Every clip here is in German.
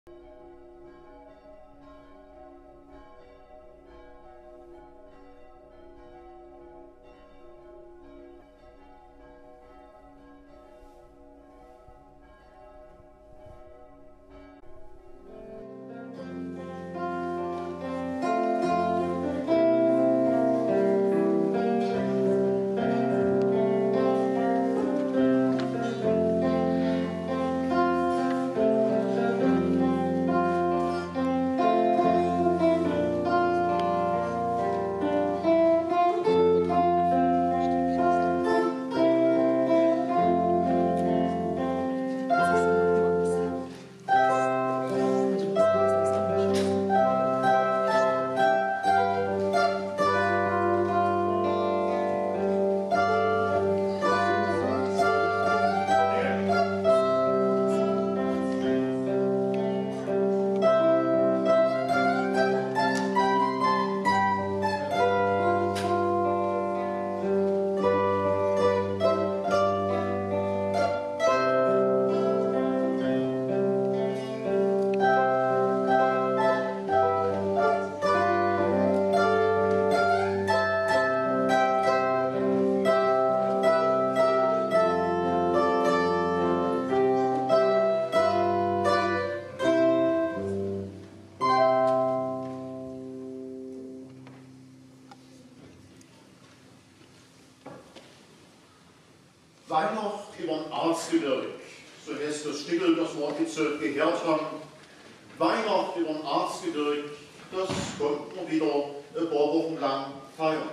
Weihnacht über den Erzgebirge, so heißt das Stückel, das wir jetzt gehört haben. Weihnacht über den Erzgebirge, das konnten wir wieder ein paar Wochen lang feiern.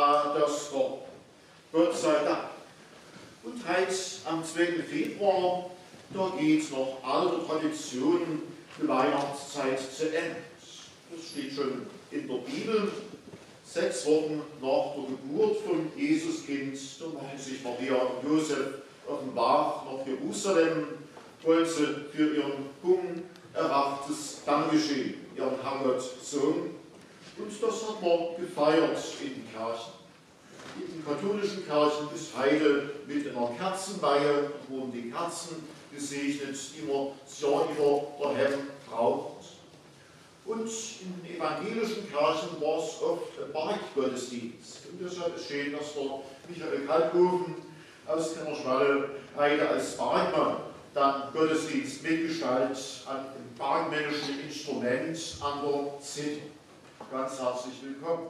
Das war Gott sei Dank. Und heute am 2. Februar, da geht noch alte Traditionen die Weihnachtszeit zu Ende. Das steht schon in der Bibel. 6 Wochen nach der Geburt von Jesuskind, da machen sich Maria und Josef auf den Weg nach Jerusalem, wollen sie für ihren unerachtes Dankeschön, ihren Herrgott-Sohn. Und das hat man gefeiert in den Kirchen. In den katholischen Kirchen ist heute mit einer Kerzenweihe, da wurden die Kerzen gesegnet, die man das Jahr über daheim braucht. Und in den evangelischen Kirchen war es oft ein Barkgottesdienst. Und deshalb ist schön, dass der Michael Kalthofen aus Kennerschwalle heute als Barkmann dann Gottesdienst mitgestaltet an dem bergmännischen Instrument an der Zither. Ganz herzlich willkommen.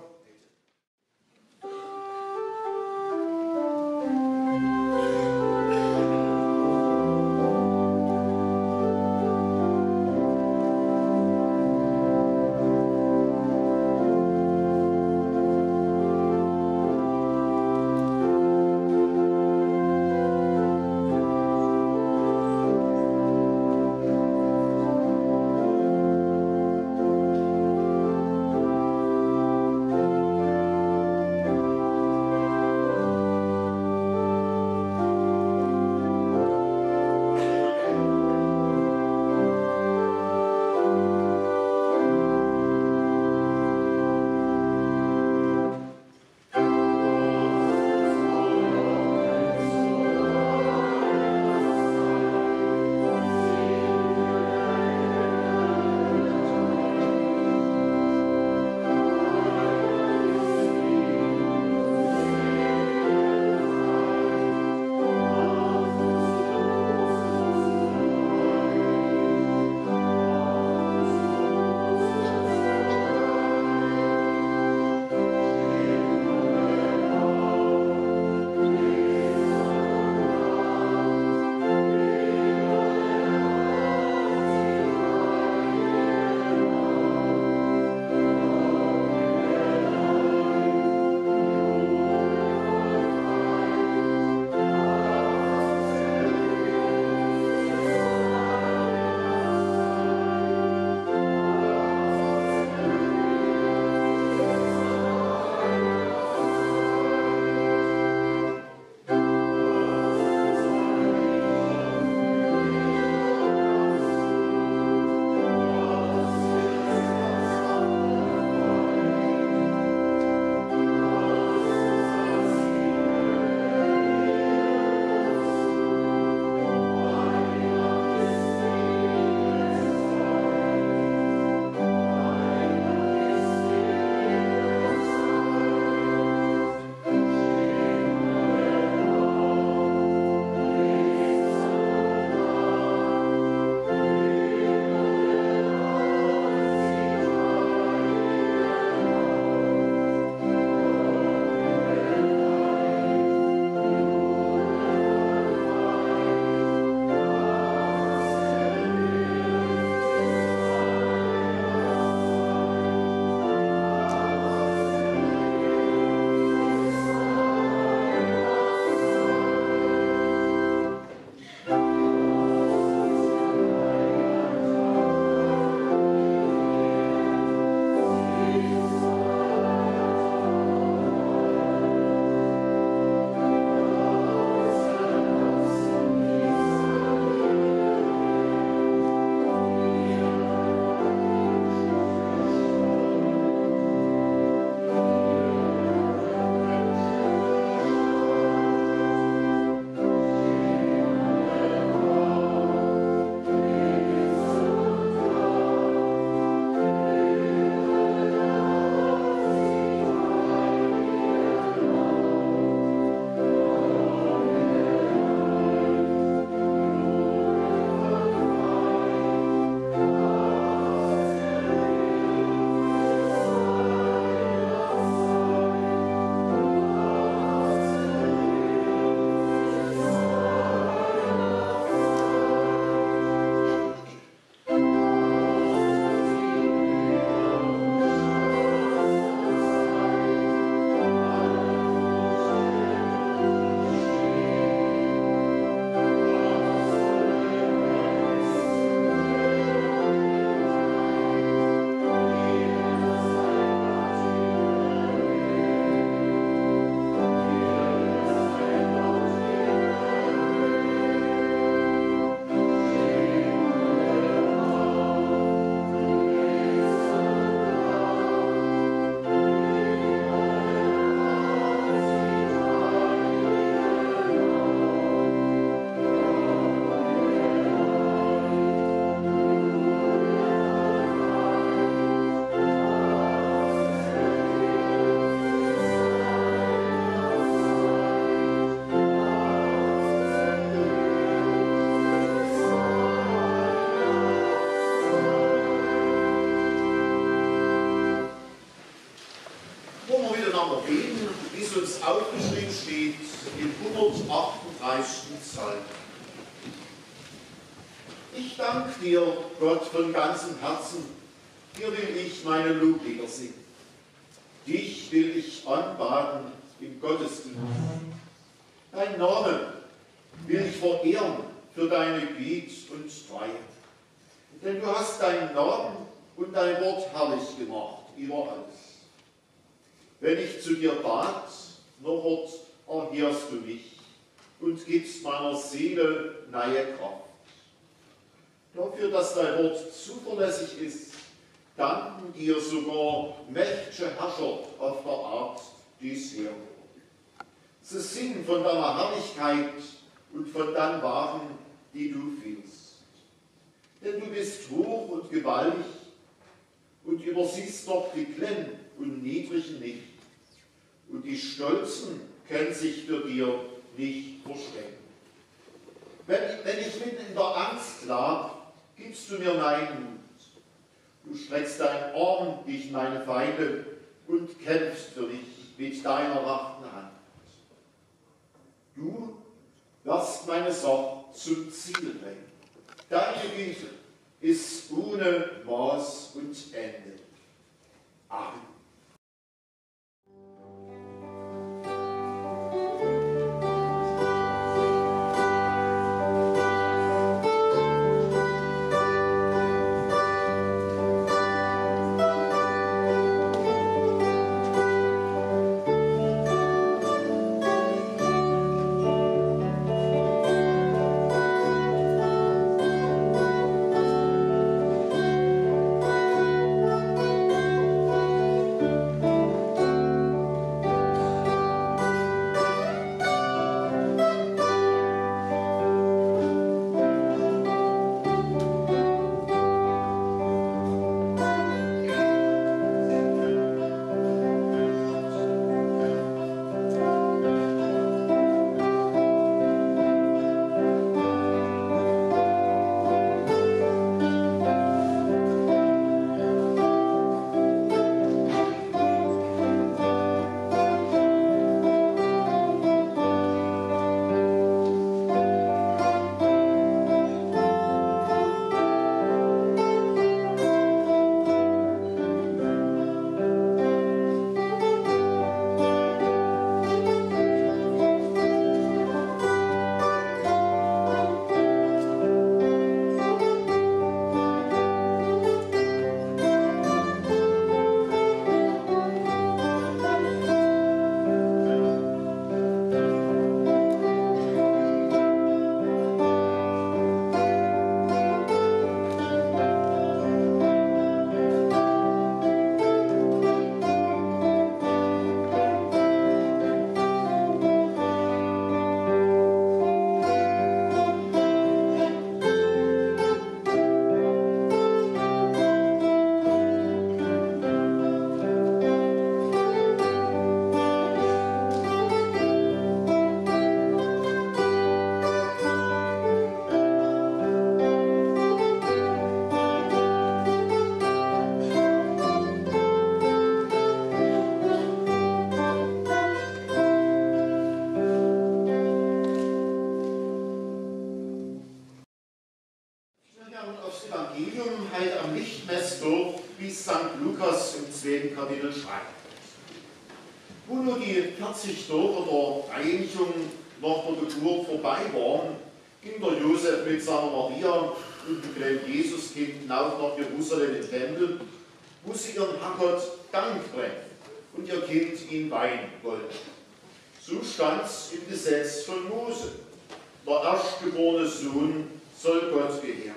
miteinander beten, wie es uns aufgeschrieben steht, im 138. Psalm. Ich danke dir, Gott, von ganzem Herzen. Dir will ich meine Loblieder singen. Dich will ich anbaten im Gottesdienst. Dein Name will ich verehren für deine Güte und Treue. Denn du hast deinen Namen und dein Wort herrlich gemacht über alles. Wenn ich zu dir bat, noch erhörst du mich und gibst meiner Seele neue Kraft. Dafür, dass dein Wort zuverlässig ist, danken dir sogar mächtige Herrscher auf der Art dies her. Sie singen von deiner Herrlichkeit und von deinen Waren, die du fühlst. Denn du bist hoch und gewaltig und übersiehst doch die Kleinen und Niedrigen nicht. Und die Stolzen können sich für dir nicht verstecken. Wenn ich mitten in der Angst lag, gibst du mir neuen Mut. Du streckst deinen Arm gegen meine Feinde und kämpfst für mich mit deiner rechten Hand. Du wirst meine Sache zum Ziel bringen. Deine Güte ist ohne Maß und Ende. Amen. Kapitel schreibt. Wo nur die 40 Tage der Reinigung nach der Geburt vorbei waren, ging der Josef mit seiner Maria und dem kleinen Jesuskind hinauf nach Jerusalem im Tempel, wo sie ihren Herrgott Dank bringen und ihr Kind ihn weihen wollten. So stand es im Gesetz von Mose. Der erstgeborene Sohn soll Gott gehören.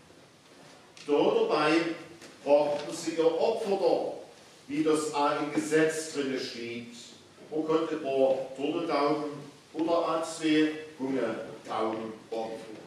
Dabei brachten sie ihr Opfer dar, wie das im Gesetz drin steht. Man konnte ein paar Turteltauben oder 2 junge Tauben opfern.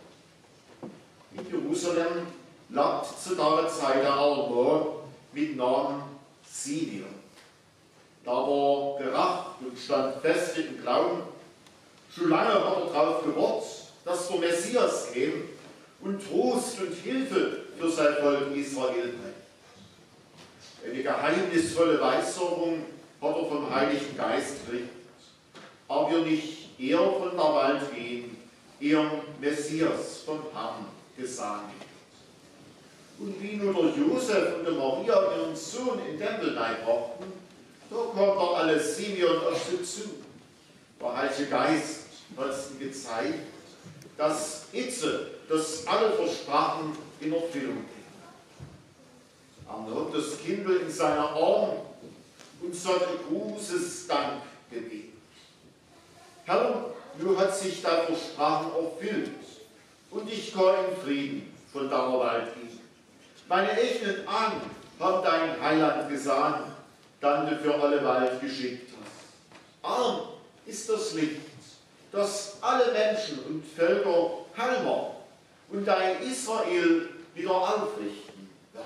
In Jerusalem lag zu der Zeit der Mann mit Namen Simeon. Da war gerecht und stand fest im Glauben. Schon lange hat er darauf gewartet, dass der Messias käme und Trost und Hilfe für sein Volk Israel bringt. Eine geheimnisvolle Weissagung hat er vom Heiligen Geist gekriegt. Aber wir nicht eher von der Welt gehen, eher Messias vom Herrn gesandt. Und wie nur der Josef und der Maria ihren Sohn in den Tempel brachten, da kommt der alle Simeon auf sie zu. Der Heilige Geist hat es ihm gezeigt, dass alle Versprachen in Erfüllung gehen. Er nahm das Kind in seine Arme und sagte großes Dankgebet. Herr, nun hat sich dein Versprachen erfüllt und ich kann in Frieden von deiner Welt gehen. Meine echten Ahnen haben dein Heiland gesandt, dann du für alle Welt geschickt hast. Arm ist das Licht, das alle Menschen und Völker heilmacht und dein Israel wieder aufrichten wird.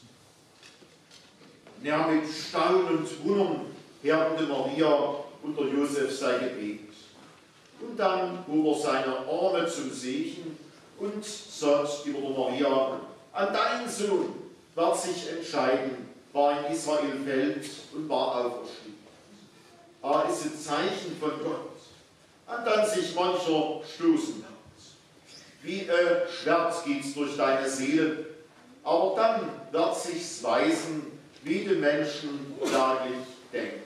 Ja, mit Staunen und Wundern hörte Maria und der Josef sein Gebet. Und dann hob er seine Arme zum Segen und sagt über der Maria: An deinen Sohn wird sich entscheiden, war in Israel fällt und war auferstehen. Er ist ein Zeichen von Gott, an das sich mancher stoßen wird. Wie ein Schwert geht's durch deine Seele, aber dann wird sich's weisen, wie die Menschen klaglich denken.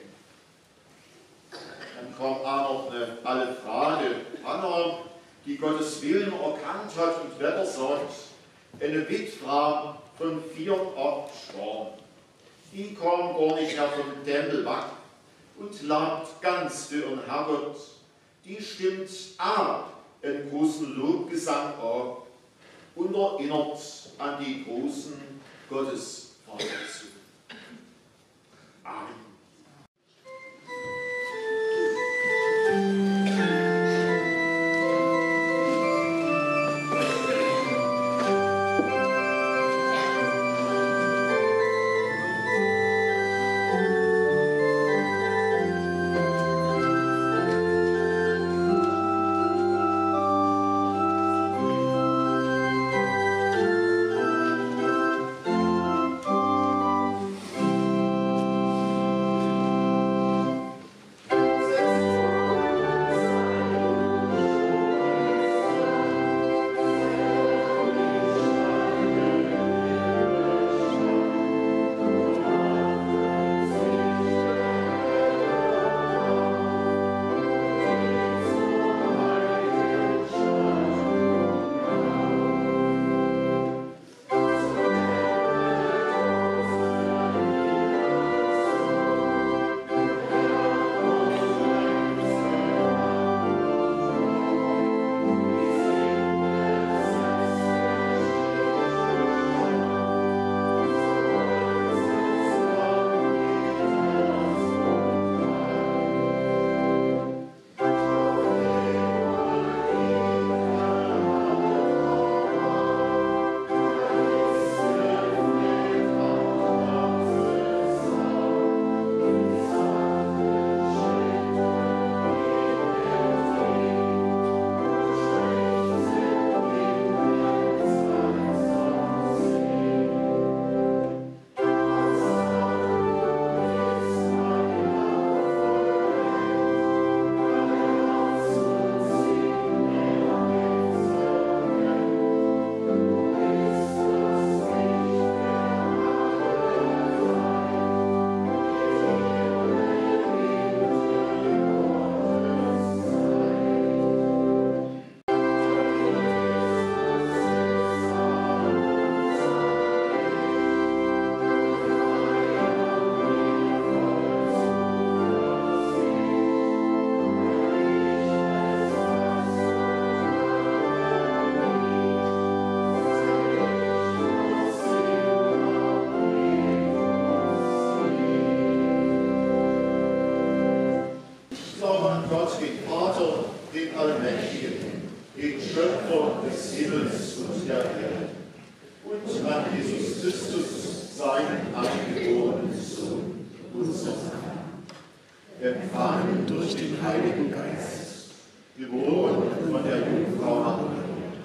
Dann kam auch noch eine alte Frage. Hannah, die Gottes Willen erkannt hat und weiter sagt, eine Witfrau von 4 Jahren. Die kam gar nicht mehr vom Tempel weg und lag ganz für ihren Herrgott. Die stimmt auch einen großen Lobgesang ab und erinnert an die großen Gottesverheißungen. Amen. empfangen durch den Heiligen Geist, geboren von der Jungfrau Maria,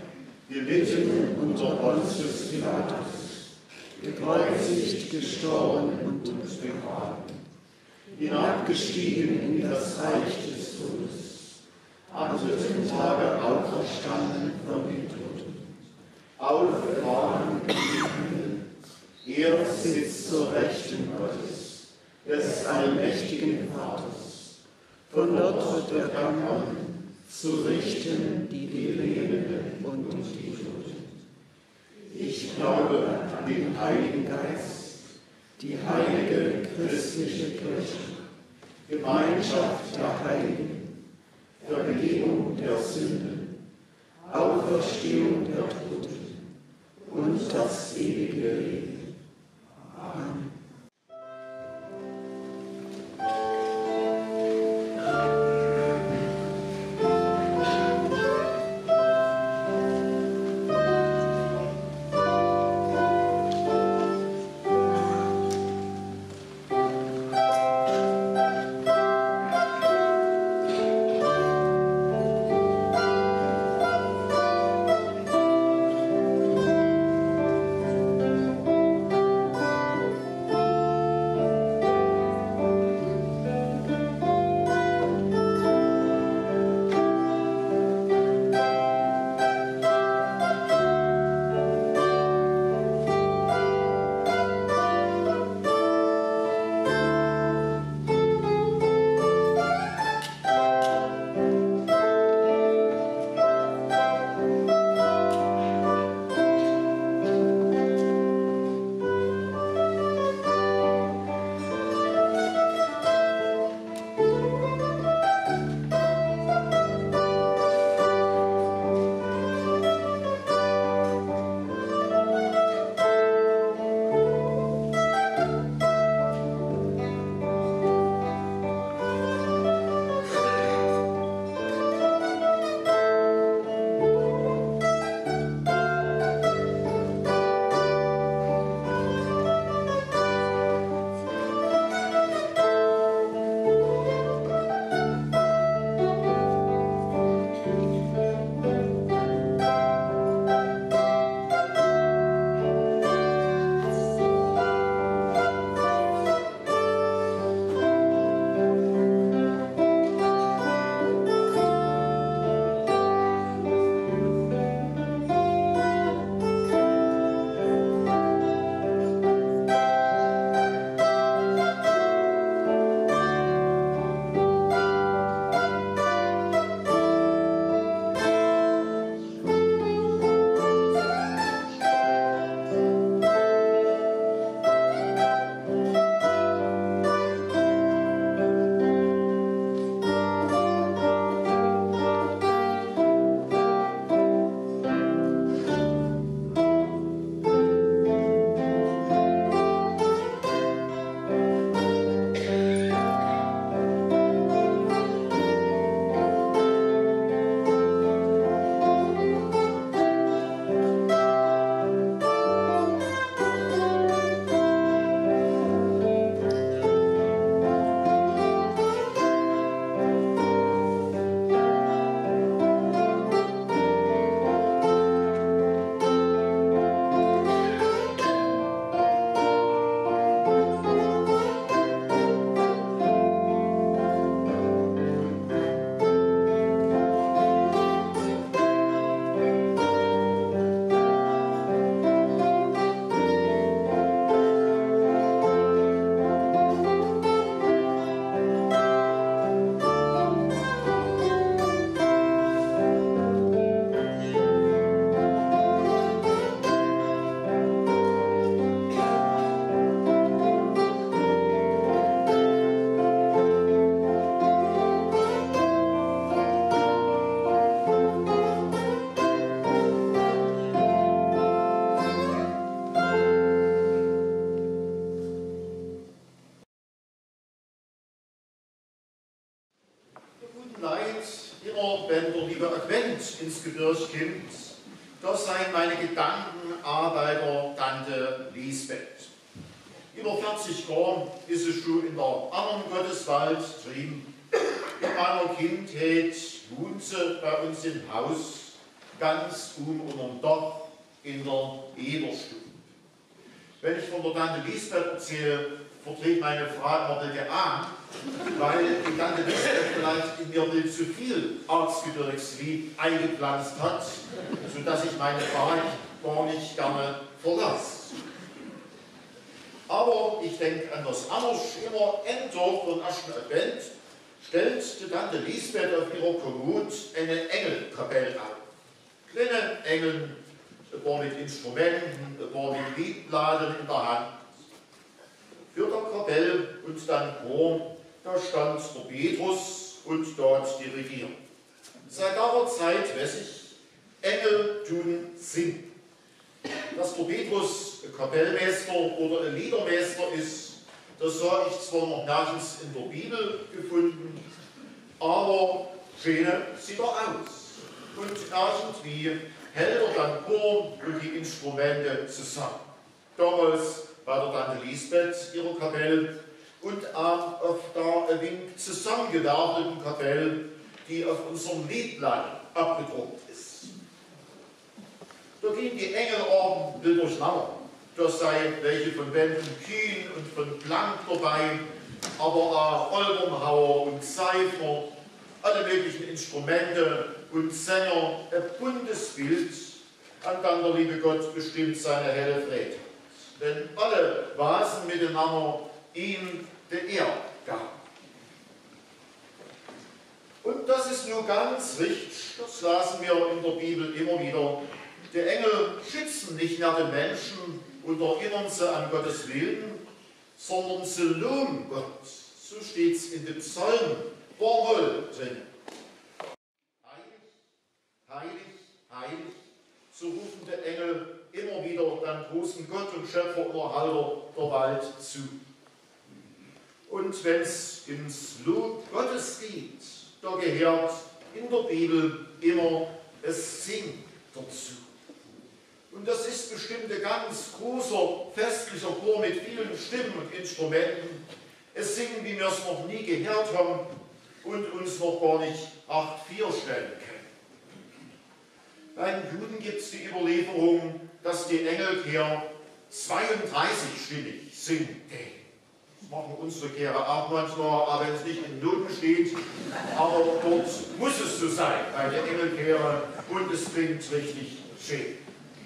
gelitten unter Pontius Pilatus, gekreuzigt, gestorben und begraben, hinabgestiegen in das Reich des Todes, am dritten Tage auferstanden von den Toten, aufgefahren in den Himmel, er sitzt zur Rechten Gottes, des allmächtigen Vaters. Von dort wird er kommen, zu richten die Lebenden und die Toten. Ich glaube an den Heiligen Geist, die heilige christliche Kirche, Gemeinschaft der Heiligen, Vergebung der Sünden, Auferstehung der Toten und das ewige Leben. Amen. wenn der liebe Advent ins Gebirge kommt, das seien meine Gedanken bei der Tante Lisbeth. Über 40 Jahre ist es schon in der anderen Gotteswald drin. In meiner Kindheit wohnt sie bei uns im Haus, ganz unterm Dach in der Eberstube. Wenn ich von der Tante Lisbeth erzähle, verdreht meine Frau immer der Arm, weil die Tante Lisbeth vielleicht in mir will zu viel Erzgebirgslied eingepflanzt hat, sodass ich meine Pfarrei gar nicht gerne verlasse. Aber ich denke an das anders. Immer Endtag vom ersten Advent stellt die Tante Lisbeth auf ihrer Kommode eine Engelkapelle auf. Kleine Engel, ein paar mit Instrumenten, ein paar mit Liedbladen in der Hand. Für der Kapelle und dann Chor, da stand der Petrus und dort die Regierung. Seit aller Zeit weiß ich, Engel tun singen. Dass der Petrus ein Kapellmeister oder ein Liedermeister ist, das habe ich zwar noch nirgends in der Bibel gefunden, aber schöne sieht er aus. Und irgendwie hält er dann Chor und die Instrumente zusammen. Damals bei der Tante Lisbeth ihrer Kapelle und auch auf der ein wenig zusammengewerteten Kapelle, die auf unserem Liedblatt abgedruckt ist. Da gehen die Engelorden wild durcheinander. Da seien welche von Wänden kühn und von blank dabei, aber auch Olbernhauer und Seifner, alle möglichen Instrumente und Sänger, ein buntes Bild, an dann der liebe Gott bestimmt seine helle Freude. Denn alle wasen miteinander ihm die Ehre gaben. Und das ist nur ganz richtig, das lasen wir in der Bibel immer wieder. Die Engel schützen nicht mehr den Menschen und erinnern sie an Gottes Willen, sondern sie loben Gott. So steht es in den Psalmen, Vormoll drin. Heilig, heilig, heilig, so rufen die Engel immer wieder dann großen Gott und Schöpfer und Erhalter der Welt zu. Und wenn es ins Lob Gottes geht, da gehört in der Bibel immer es Singen dazu. Und das ist bestimmt ein ganz großer, festlicher Chor mit vielen Stimmen und Instrumenten. Es singen, wie wir es noch nie gehört haben und uns noch gar nicht 8,4 stellen können. Beim Juden gibt es die Überlieferung, dass die Engelkehr 32-stimmig singen. Das machen unsere Kehrer auch manchmal, aber wenn es nicht in Noten steht. Aber dort muss es so sein, bei der Engelkehre, und es klingt richtig schön.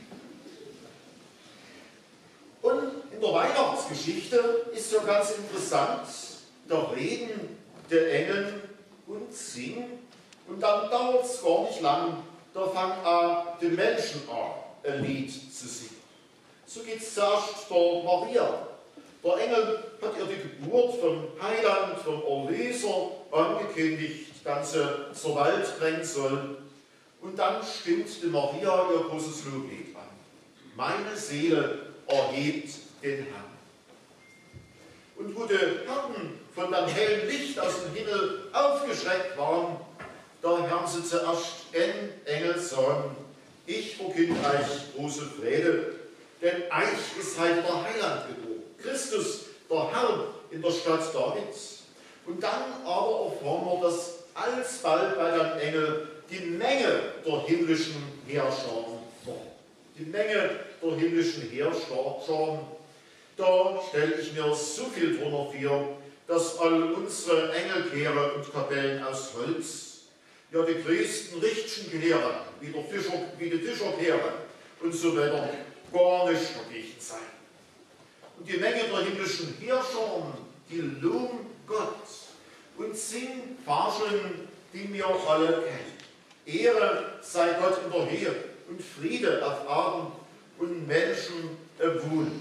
Und in der Weihnachtsgeschichte ist ja ganz interessant, da reden die Engel und singen und dann dauert es gar nicht lang, da fangen auch die Menschen an, ein Lied zu singen. So geht es zuerst der Maria. Der Engel hat ihr die Geburt vom Heiland, vom Erlöser angekündigt, dann sie zur Welt bringen soll. Und dann stimmt die Maria ihr großes Loblied an. Meine Seele erhebt den Herrn. Und wo die Hirten von dem hellen Licht aus dem Himmel aufgeschreckt waren, da haben sie zuerst einen Engel sagen, ich verkünde euch große Freude, denn euch ist heute der Heiland geboren, Christus, der Herr in der Stadt Davids. Und dann aber erfahren wir, dass alsbald bei dem Engel die Menge der himmlischen Heerscharen war. Die Menge der himmlischen Heerscharen, da stelle ich mir so viel drunter vor, dass all unsere Engelkehre und Kapellen aus Holz, ja die größten richtigen Kehre, wie die Fischerkehre und so weiter, gar nicht dagegen sein. Und die Menge der himmlischen Heerscharen, die loben Gott und singen Pfarrchen, die wir alle kennen. Ehre sei Gott in der Höhe und Friede auf Erden und Menschen Wohlgefallen.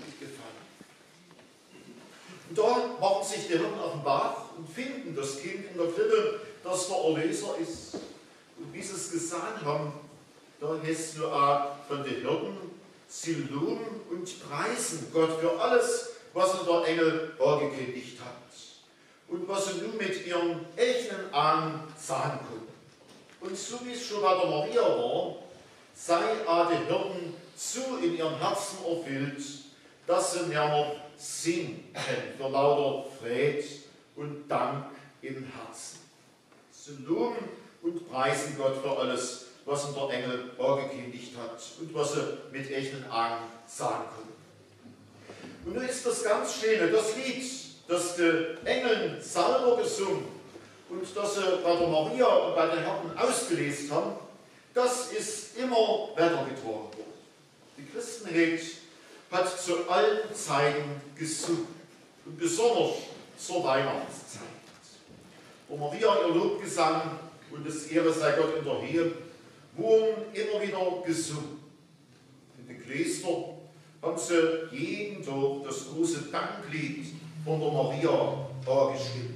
Und da machen sich die Hirten auf den Bach und finden das Kind in der Krippe, das der Erlöser ist. Und wie sie es gesehen haben, da heißt es nur auch von den Hirten, sie loben und preisen Gott für alles, was der Engel angekündigt hat. Und was sie nun mit ihren eigenen Ahnen sagen konnten. Und so wie es schon bei der Maria war, sei auch die Hirten so in ihrem Herzen erfüllt, dass sie mehr noch singen können für lauter Freude und Dank im Herzen. Sie loben und preisen Gott für alles, was ihm der Engel angekündigt hat und was sie mit echten Augen sagen konnten. Und nun ist das ganz Schöne, das Lied, das die Engeln selber gesungen und das sie bei der Maria und bei den Hirten ausgelesen haben, das ist immer weitergetragen worden. Die Christenheit hat zu allen Zeiten gesungen und besonders zur Weihnachtszeit. Wo Maria ihr Lobgesang und das Ehre sei Gott in der Höhe wurden immer wieder gesungen. In den Klöstern haben sie jeden Tag das große Danklied von der Maria angestimmt.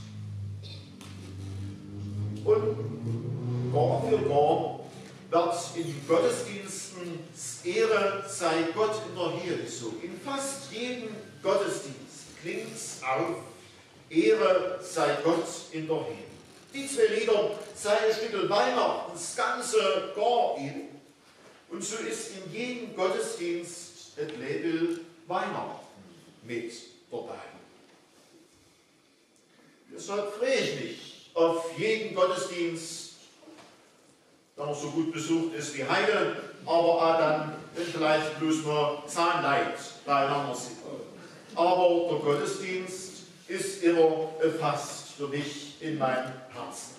Und Gar für Gar wird in den Gottesdiensten das Ehre sei Gott in der Höhe gesungen. In fast jedem Gottesdienst klingt es auf, Ehre sei Gott in der Höhe. Die zwei Lieder seien ein Stück Weihnachten, das ganze Gar über. Und so ist in jedem Gottesdienst das Label Weihnachten mit dabei. Deshalb freue ich mich auf jeden Gottesdienst, wenn er so gut besucht ist wie heute, aber auch dann, wenn vielleicht bloß nur Zahnleid beieinander sind. Aber der Gottesdienst ist immer fast für mich in meinem Herzen.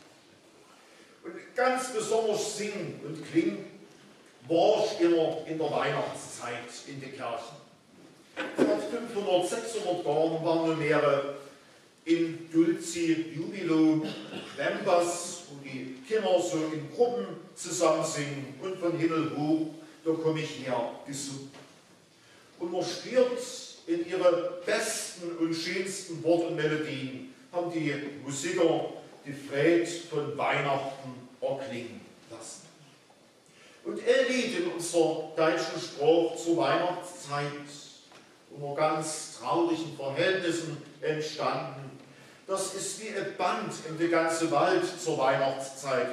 Und ganz besonders singen und klingen war ich immer in der Weihnachtszeit in den Kirchen. Seit 500, 600 Jahren waren wir mehrere in Dulci Jubilo Krempas, wo die Kinder so in Gruppen zusammen singen und von Himmel hoch, da komme ich her, gesungen. Und man spürt in ihre besten und schönsten Worte und Melodien, haben die Musiker die Freude von Weihnachten erklingen lassen. Und ein Lied in unserer deutschen Sprache zur Weihnachtszeit, unter ganz traurigen Verhältnissen entstanden, das ist wie ein Band in die ganze Welt zur Weihnachtszeit.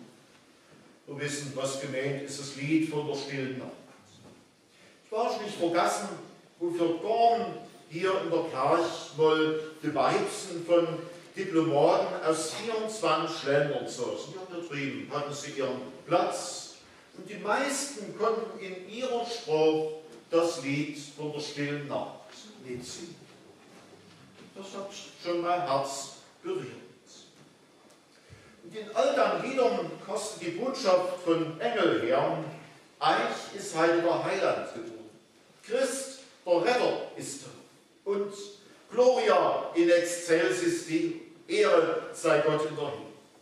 Wir wissen, was gemeint ist, das Lied von der stillen Nacht. Ich darf nicht vergessen, wofür Gorn hier in der Kirche mal die Weibsen von Diplomaten aus 24 Ländern saßen. Hier da drüben hatten sie ihren Platz und die meisten konnten in ihrer Sprache das Lied von der stillen Nacht mitsingen. Das hat schon mein Herz berührt. Und in all den Liedern kostet die Botschaft von Engelherrn, euch ist heute der Heiland geboren. Christ, der Retter, ist da. Und Gloria in excelsis Deo, Ehre sei Gott in der Höhe.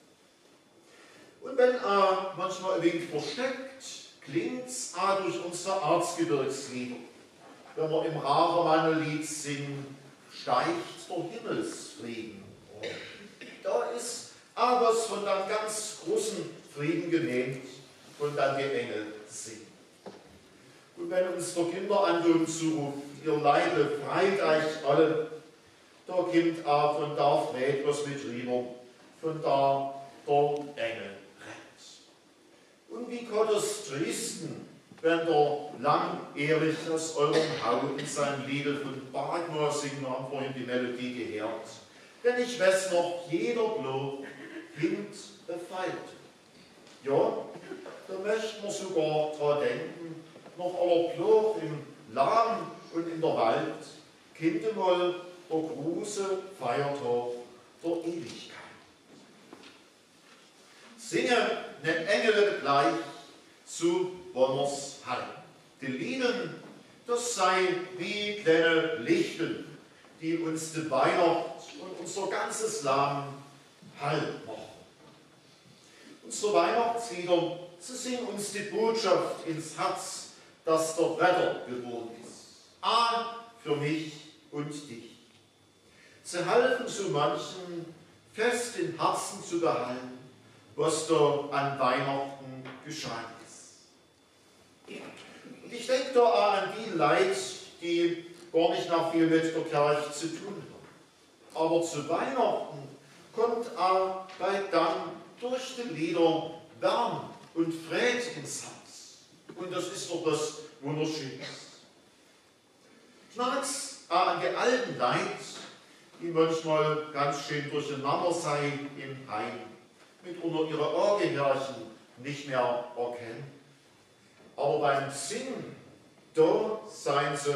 Und wenn manchmal ein wenig versteckt, klingt es auch durch unsere Erzgebirgslieder. Wenn wir im Ravermann-Lied singen, steigt der Himmelsfrieden. Da ist auch was von einem ganz großen Frieden gemeint, von dem die Engel singen. Und wenn uns der Kinderanton zuruft, ihr Leibe freit euch alle, da kommt auch von da Fred was mit rüber, von da der Engel rennt. Und wie kann das trösten, wenn der Lang Erich aus eurem Haus in seinem Lied von Bargmoor singen, haben vorhin die Melodie gehört. Denn ich weiß noch, jeder Blut hinkt feiert. Ja, da möchte man sogar dran denken, nach aller Blut im Laden und in der Wald, kommt mal der große Feiertag der Ewigkeit. Singe den Engel gleich zu Bonners Heil. Die Lieden, das sei wie kleine Lichten, die uns die Weihnacht und unser ganzes Leben heil machen. Unsere Weihnachtslieder, sie singen uns die Botschaft ins Herz, dass der Retter geboren ist. Für mich und dich. Sie helfen so manchen, fest im Herzen zu behalten, was da an Weihnachten geschehen ist. Und ich denke da auch an die Leute, die gar nicht nach viel mit der Kirche zu tun haben. Aber zu Weihnachten kommt auch bei dann durch die Lieder Wärme und Frieden ins Herz. Und das ist doch das Wunderschönste. Ich mag es auch an die alten Leute, die manchmal ganz schön durcheinander seien im Heim, mitunter ihre Orgelhörchen nicht mehr erkennen. Aber beim Singen, da seien sie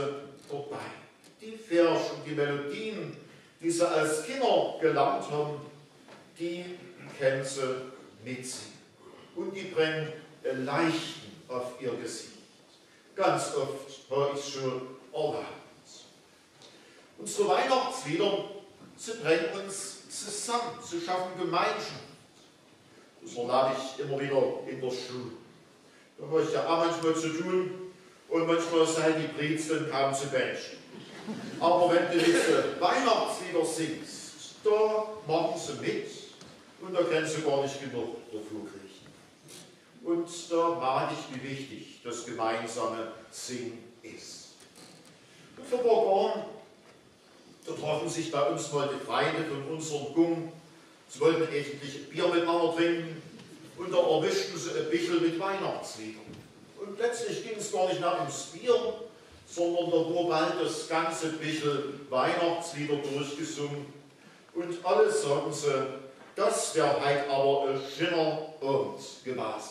dabei. Die Vers und die Melodien, die sie als Kinder gelernt haben, die kennen sie mitsingen. Und die bringen ein Leichten auf ihr Gesicht. Ganz oft habe ich es schon erlebt. Unsere Weihnachtslieder, sie bringen uns zusammen, sie schaffen Gemeinschaft. Das erlebe ich immer wieder in der Schule. Da habe ich ja auch manchmal zu tun und manchmal seien die Brezeln kaum zu Menschen. Aber wenn du diese Weihnachtslieder singst, da machen sie mit und da können sie gar nicht genug dafür kriegen. Und da mag ich, wie wichtig das gemeinsame Singen ist. Und vor ein paar Jahren, da trafen sich bei uns mal die Freunde von unserem Gung. Sie wollten eigentlich Bier miteinander trinken und da erwischten sie ein bisschen mit Weihnachtsliedern. Und plötzlich ging es gar nicht mehr ums Bier, sondern da wurde bald das ganze bisschen Weihnachtslieder durchgesungen. Und alle sagten sie, das wäre heute aber ein schöner Abend gewesen.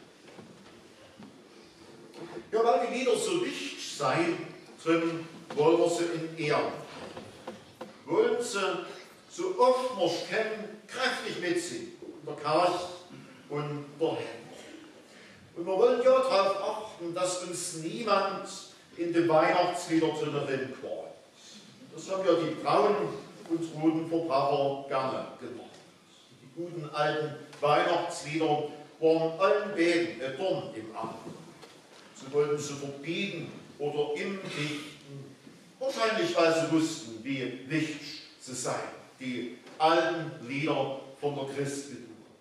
Ja, weil die Lieder so wichtig seien, drin wollen wir sie in Ehren. Wollen sie so oft wir es kennen, kräftig mitsingen. Der Kirche und der Hände. Und wir wollen ja darauf achten, dass uns niemand in den Weihnachtslieder zu der Rind quält. Das haben ja die braunen und roten Verbraucher gerne gemacht. Die guten alten Weihnachtslieder waren allen Beten ein Dorn im Auge. Sie wollten sie verbieten oder im Dichten, wahrscheinlich weil sie wussten, wie wichtig sie seien, die alten Lieder von der Christgeburt.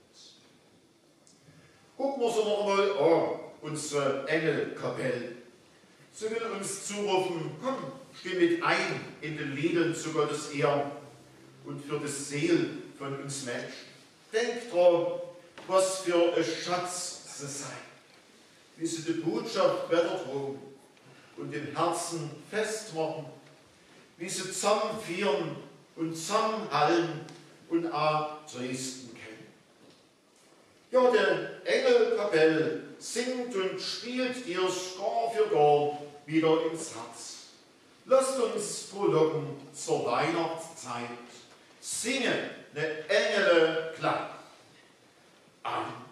Gucken wir sie noch einmal an, unsere Engelkapelle. Sie will uns zurufen, komm, steh mit ein in den Liedern zu Gottes Ehren und für das Seel von uns Menschen. Denkt dran, was für ein Schatz sie sein, wie sie die Botschaft weitertragen und im Herzen festmachen, wie sie zusammenführen und zusammenhalten und auch trösten können. Ja, der Engelkapelle singt und spielt dir Jahr für Jahr wieder ins Herz. Lasst uns frohlocken zur Weihnachtszeit, singe ne Engele Klang. Amen.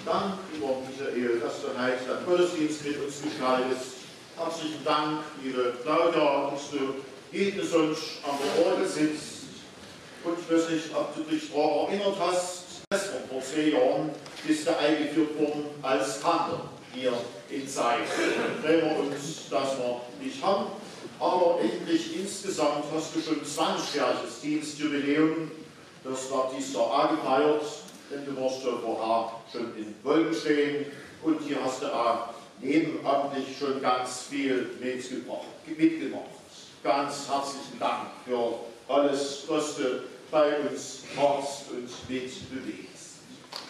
Dank, lieber Michael, dass du heute den Gottesdienst mit uns gestaltest. Herzlichen Dank, liebe Claudia, dass du jeden sonst an der Orgel sitzt. Und ich weiß nicht, ob du dich daran erinnert hast, vor 2 Jahren bist du eingeführt worden als Kantor hier in Seid. Freuen wir uns, dass wir dich haben. Aber endlich insgesamt hast du schon 20-jähriges Dienstjubiläum. Das war dieses Jahr auch gefeiert, denn du warst ja vorher schon in Wolkenstein und hier hast du auch nebenamtlich schon ganz viel mitgemacht. Ganz herzlichen Dank für alles, was du bei uns machst und mitbewegst.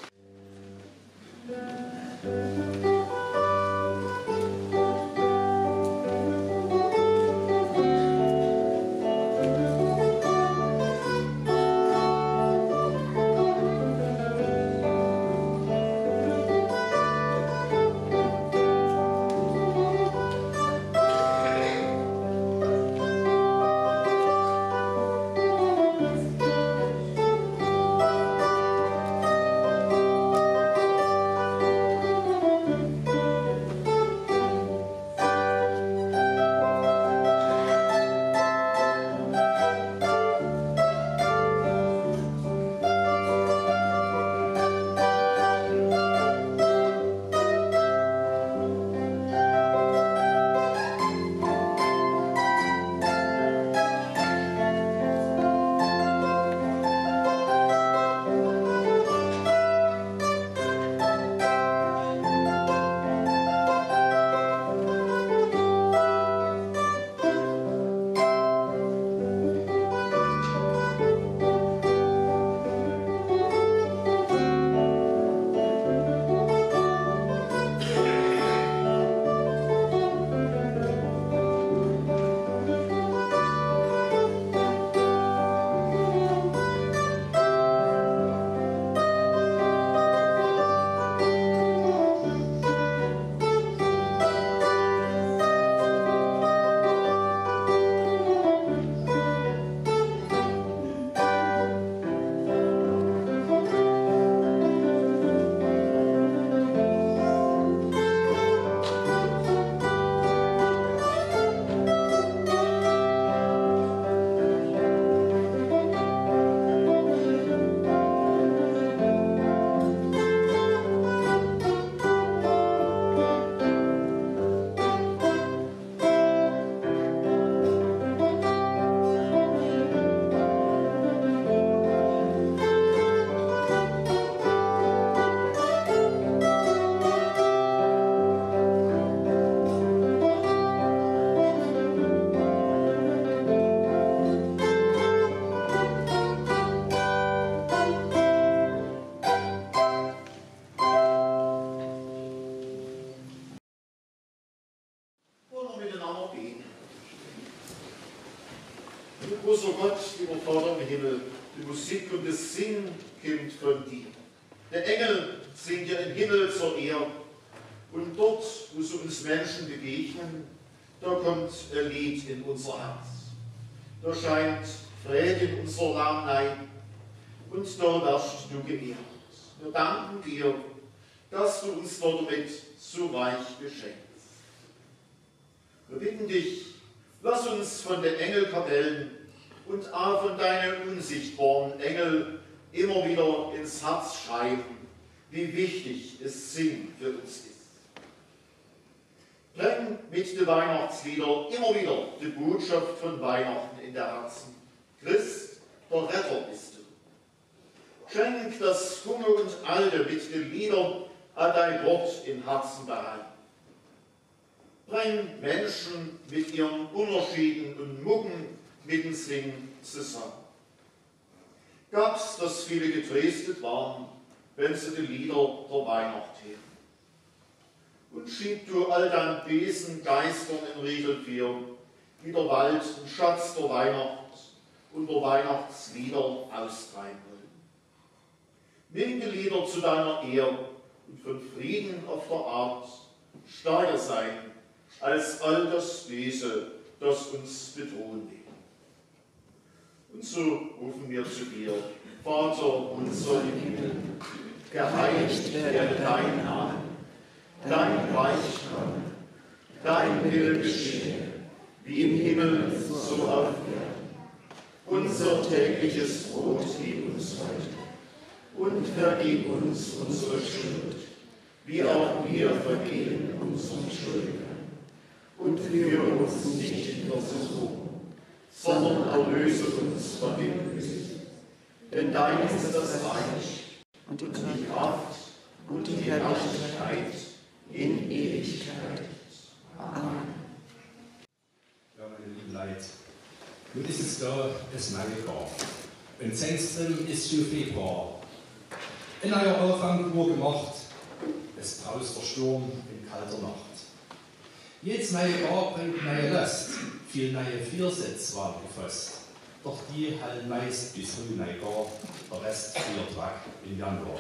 Großer Gott, lieber Vater im Himmel, die Musik und das Singen kommt von dir. Der Engel singt ja im Himmel zur Ehre. Und dort, wo so uns Menschen begegnen, da kommt ein Lied in unser Herz. Da scheint Friede in unser Leben ein und da wirst du geehrt. Wir danken dir, dass du uns damit so reich beschenkst. Wir bitten dich, lass uns von den Engelkapellen und auch von deinen unsichtbaren Engel immer wieder ins Herz schreiben, wie wichtig es Singen für uns ist. Bring mit den Weihnachtsliedern immer wieder die Botschaft von Weihnachten in der Herzen. Christ, der Retter bist du. Schenk, dass Junge und Alte mit den Liedern an dein Wort im Herzen behalten. Bring Menschen mit ihren Unterschieden und Mucken mit dem Singen zusammen. Gab's, dass viele getröstet waren, wenn sie die Lieder der Weihnacht hören. Und schieb du all dein Besen Geistern in Riegel für, wie der Wald den Schatz der Weihnacht und der Weihnachtslieder austreiben wollen. Nimm die Lieder zu deiner Ehre und von Frieden auf der Art stärker sein als all das Böse, das uns bedrohen will. Und so rufen wir zu dir, Vater unser im Himmel, geheiligt werde dein Name, dein Reich komme, dein Wille geschehe, wie im Himmel, so auf Erden. Unser tägliches Brot gib uns heute und vergib uns unsere Schuld, wie auch wir vergeben unseren Schuldigern. Und führe uns nicht in Versuchung, sondern erlöse uns von dem Bösen. Denn dein ist das Reich und die Kraft und die Herrlichkeit in Ewigkeit. Amen. Ja, meine lieben Leute, nun ist es da das neue Jahr. Und Pfingsten ist schon Februar. Ein neuer Anfang wurde gemacht, es braust der Sturm in kalter Nacht. Jedes neue Jahr bringt neue Last, viel neue Viersätze waren gefasst. Doch die halten meist bis Neujahr, der Rest friert weg im Januar.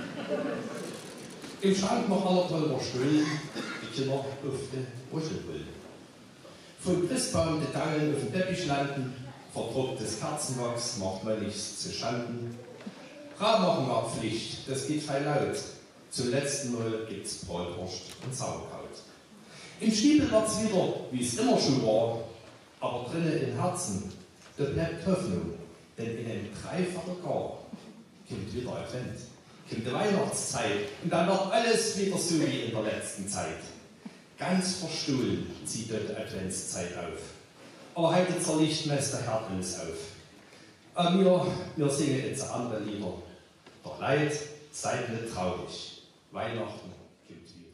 Im Schrank noch aller toller Stühlen, die Kinder auf den Wuschelbullen. Vom Christbaum die Dangeln auf dem Teppich landen, verdrucktes Kerzenwachs macht man nichts zu Schanden. Radmachen war Pflicht, das geht fein laut. Zum letzten Mal gibt's Bratwurst und Sauerkraut. Im Stiefel wird's wieder, wie es immer schon war, aber drinnen im Herzen, da bleibt Hoffnung, denn in einem dreifachen Jahr kommt wieder Advent, kommt die Weihnachtszeit und dann wird alles wieder so wie in der letzten Zeit. Ganz verstohlen zieht dort die Adventszeit auf. Aber heute zur Lichtmesse hört alles auf. Wir singen jetzt andere Lieder. Doch Leid, seid nicht traurig. Weihnachten kommt wieder.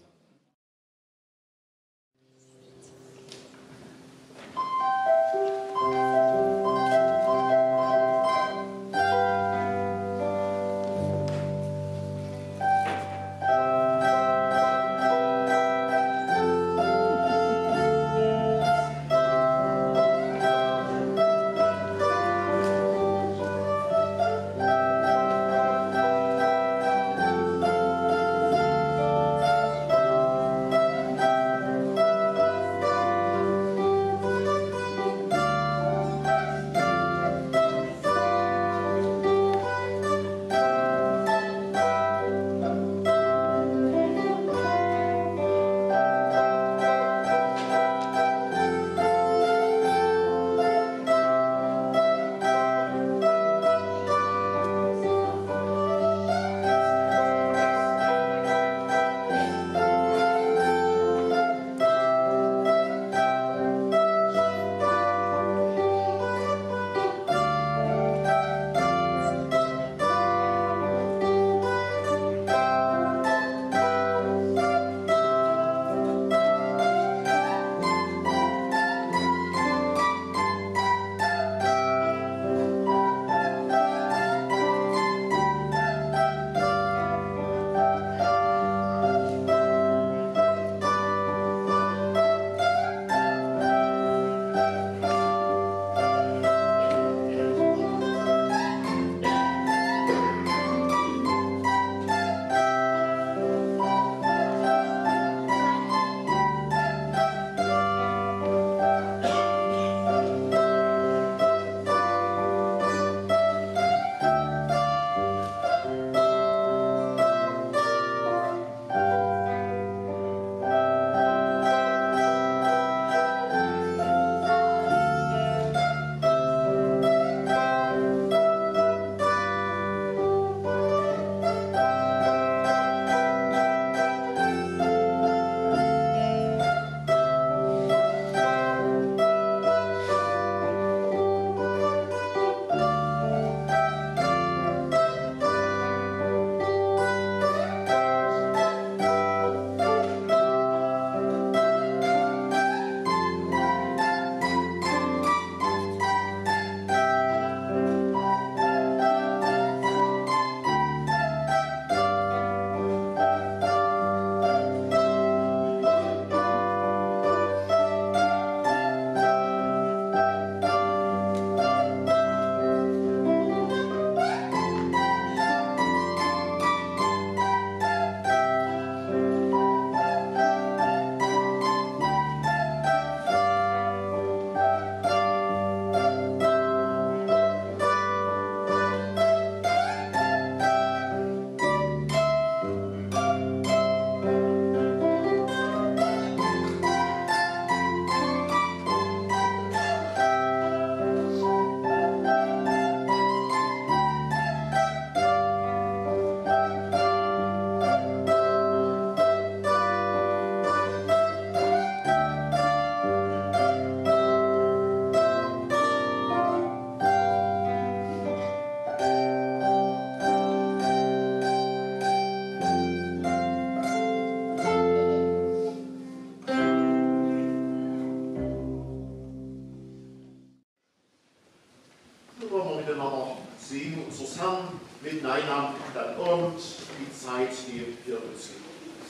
Wir wollen miteinander singen, unseres Herrn mit Neinamen dann und die Zeit, die wir uns geben.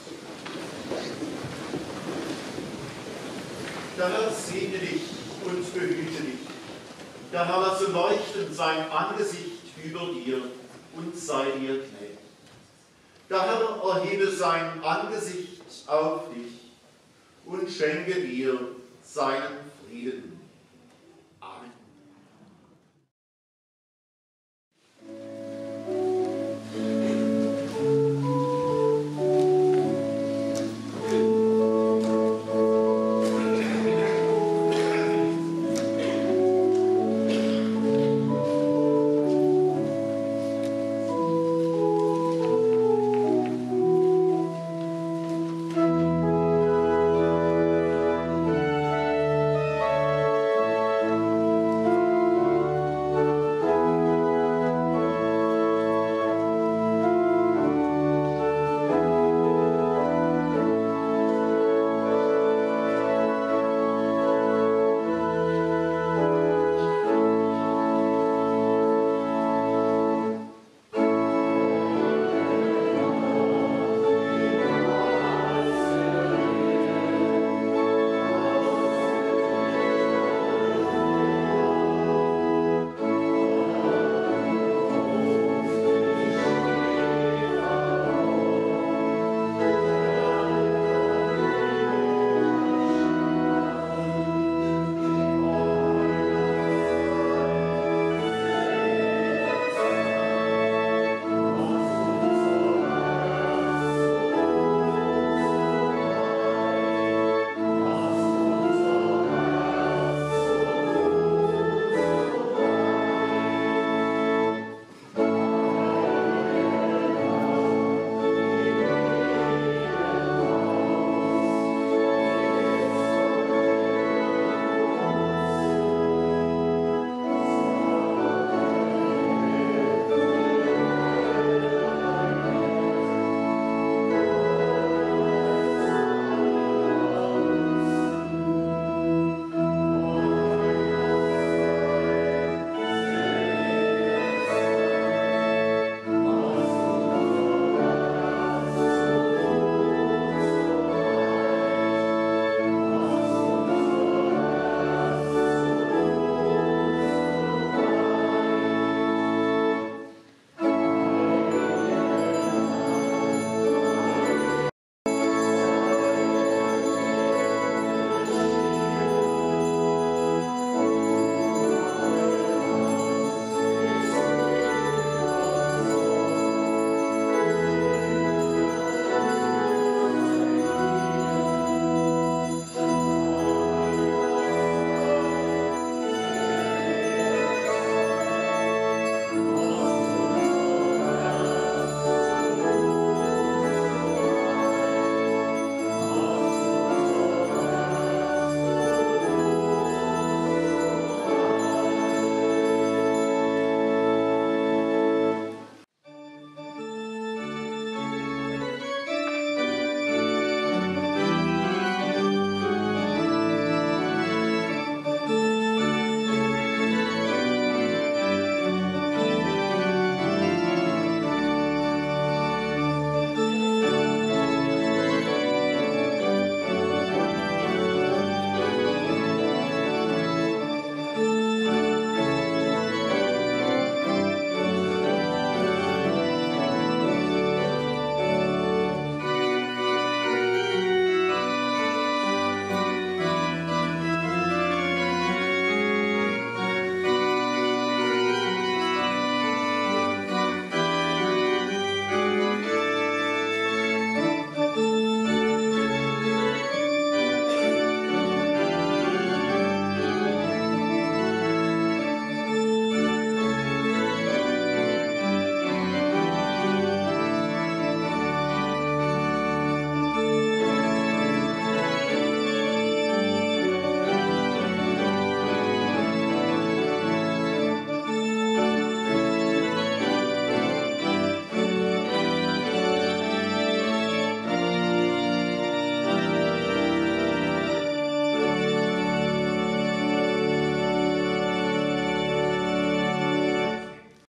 Der Herr segne dich und behüte dich. Der Herr lasse leuchten sein Angesicht über dir und sei dir gnädig. Der Herr erhebe sein Angesicht auf dich und schenke dir seinen Frieden.